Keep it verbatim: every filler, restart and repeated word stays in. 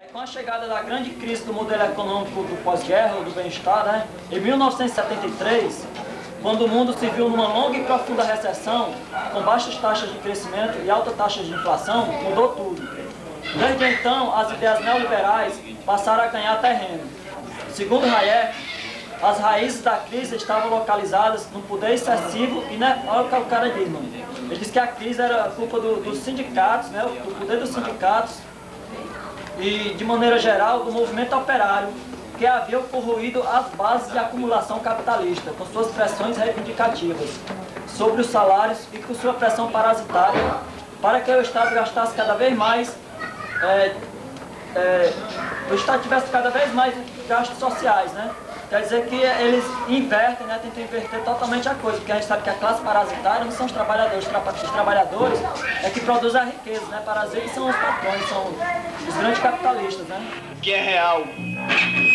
Com a chegada da grande crise do modelo econômico do pós-guerra, ou do bem-estar, né, em mil novecentos e setenta e três, quando o mundo se viu numa longa e profunda recessão, com baixas taxas de crescimento e altas taxas de inflação, mudou tudo. Desde então, as ideias neoliberais passaram a ganhar terreno. Segundo Hayek, as raízes da crise estavam localizadas no poder excessivo e na... Olha o que o cara diz, mano. Ele disse que a crise era culpa do, dos sindicatos, né, do poder dos sindicatos e, de maneira geral, do movimento operário, que havia corroído as bases de acumulação capitalista, com suas pressões reivindicativas sobre os salários e com sua pressão parasitária, para que o Estado gastasse cada vez mais, é, é, o Estado tivesse cada vez mais gastos sociais, né? Quer dizer que eles invertem, né, tentam inverter totalmente a coisa, porque a gente sabe que a classe parasitária não são os trabalhadores, os trabalhadores é que produzem a riqueza, né? Parasitas são os patrões, são os grandes capitalistas, né? Que é real.